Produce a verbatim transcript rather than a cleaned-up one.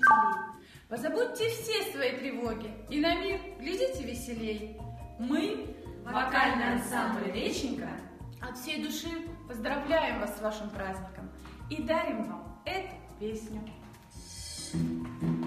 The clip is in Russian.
веселей. Позабудьте все свои тревоги и на мир глядите веселей. Мы, вокальный ансамбль «Реченька», от всей души поздравляем вас с вашим праздником и дарим вам эту песню.